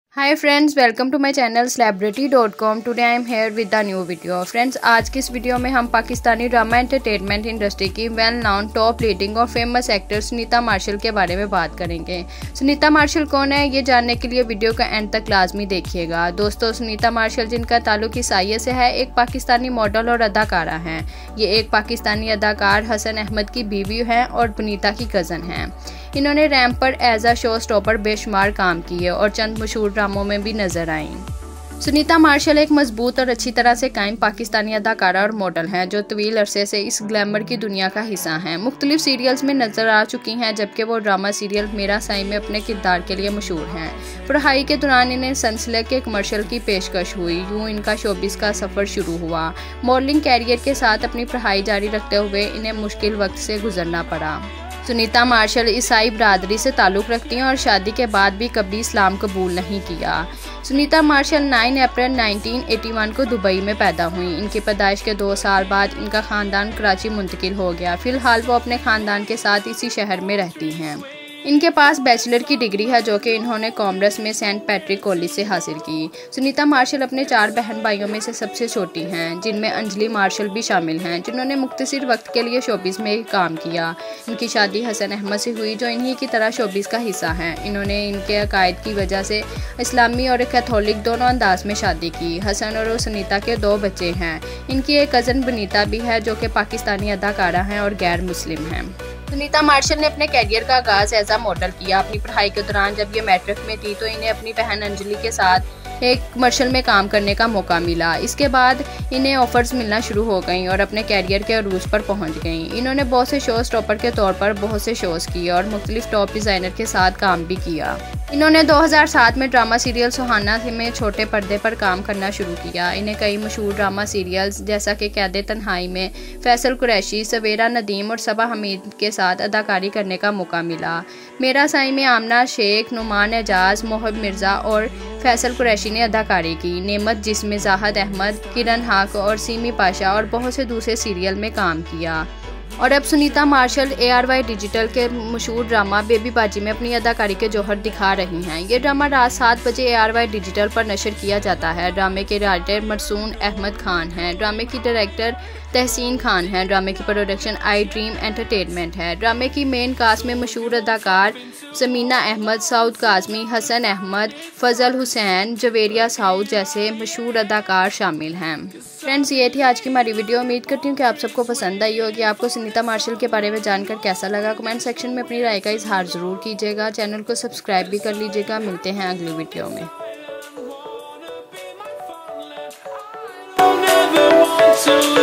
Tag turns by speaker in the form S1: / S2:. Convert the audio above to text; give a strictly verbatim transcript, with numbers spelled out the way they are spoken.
S1: Hi friends, welcome to my channel celebrity dot com. Today I am here with the new video. Friends, आज की इस video में हम Pakistani drama entertainment industry की well known top leading और famous actor Sunita Marshall के बारे में बात करेंगे। सुनीता मार्शल कौन है, ये जानने के लिए वीडियो का एंड तक लाजमी देखिएगा। दोस्तों, सुनीता मार्शल, जिनका ताल्लुक ईसाइया से है, एक पाकिस्तानी मॉडल और अदाकारा हैं। ये एक पाकिस्तानी अदाकार हसन अहमद की बीवी हैं और पुनीता की कज़न हैं। इन्होंने रैंप पर एज अ शो स्टॉपर बेशुमार काम किए और चंद मशहूर ड्रामों में भी नजर आईं। सुनीता मार्शल एक मजबूत और अच्छी तरह से कायम पाकिस्तानी अदाकारा और मॉडल हैं, जो तवील अरसे से इस ग्लैमर की दुनिया का हिस्सा हैं। मुख्तलिफ सीरियल्स में नजर आ चुकी हैं, जबकि वो ड्रामा सीरियल मेरा साईं में अपने किरदार के लिए मशहूर हैं। पढ़ाई के दौरान इन्हें सनसिल्क के कमर्शियल की पेशकश हुई। यूँ इनका शोबिस का सफ़र शुरू हुआ। मॉडलिंग कैरियर के साथ अपनी पढ़ाई जारी रखते हुए इन्हें मुश्किल वक्त से गुजरना पड़ा। सुनीता मार्शल ईसाई बरादरी से ताल्लुक़ रखती हैं और शादी के बाद भी कभी इस्लाम कबूल नहीं किया। सुनीता मार्शल नौ अप्रैल उन्नीस सौ इक्यासी को दुबई में पैदा हुई। इनकी पैदाइश के दो साल बाद इनका ख़ानदान कराची मुंतकिल हो गया। फ़िलहाल वो अपने ख़ानदान के साथ इसी शहर में रहती हैं। इनके पास बैचलर की डिग्री है, जो कि इन्होंने कॉमर्स में सेंट पैट्रिक कॉलेज से हासिल की। सुनीता मार्शल अपने चार बहन भाइयों में से सबसे छोटी हैं, जिनमें अंजलि मार्शल भी शामिल हैं, जिन्होंने मुख्तसर वक्त के लिए शोबिस में काम किया। इनकी शादी हसन अहमद से हुई, जो इन्हीं की तरह शोबिस का हिस्सा हैं। इन्होंने इनके अकायद की वजह से इस्लामी और कैथोलिक दोनों अंदाज में शादी की। हसन और सुनीता के दो बच्चे हैं। इनकी एक कज़न बनीता भी है, जो कि पाकिस्तानी अदाकारा हैं और गैर मुस्लिम हैं। सुनीता मार्शल ने अपने कैरियर का आगाज़ एज आ मॉडल किया। अपनी पढ़ाई के दौरान जब ये मैट्रिक में थी, तो इन्हें अपनी बहन अंजलि के साथ एक कमर्शियल में काम करने का मौका मिला। इसके बाद इन्हें ऑफर्स मिलना शुरू हो गई और अपने कैरियर के अरूज पर पहुंच गई। इन्होंने बहुत से शो स्टॉपर के तौर पर बहुत से शोज़ किए और मुख्तलिफ टॉप डिज़ाइनर के साथ काम भी किया। इन्होंने दो हज़ार सात में ड्रामा सीरियल सुहाना में छोटे पर्दे पर काम करना शुरू किया। इन्हें कई मशहूर ड्रामा सीरियल्स जैसा कि कैदे तन्हाई में फैसल कुरैशी, सवेरा नदीम और सबा हमीद के साथ अदाकारी करने का मौका मिला। मेरा साईं में आमना शेख, नुमान एजाज, मोहब मिर्ज़ा और फैसल कुरैशी ने अदाकारी की। नेमत, जिसमें जाहद अहमद, किरण हक और सीमी पाशा और बहुत से दूसरे सीरियल में काम किया। और अब Sunita Marshall A R Y digital के मशहूर ड्रामा बेबी बाजी में अपनी अदाकारी के जौहर दिखा रही हैं। ये ड्रामा रात सात बजे ए आर वाई डिजिटल पर नशर किया जाता है। ड्रामे के राइटर मरसून अहमद खान हैं। ड्रामे की डायरेक्टर तहसीन खान हैं। ड्रामे की प्रोडक्शन आई ड्रीम एंटरटेनमेंट है। ड्रामे की मेन कास्ट में मशहूर अदाकार समीना अहमद, सऊद काजमी, हसन अहमद, फजल हुसैन, जवेरिया साउद जैसे मशहूर अदाकार शामिल हैं। फ्रेंड्स, ये थी आज की हमारी वीडियो। उम्मीद करती हूँ कि आप सबको पसंद आई होगी। आपको सुनीता मार्शल के बारे में जानकर कैसा लगा, कमेंट सेक्शन में अपनी राय का इजहार ज़रूर कीजिएगा। चैनल को सब्सक्राइब भी कर लीजिएगा। मिलते हैं अगली वीडियो में।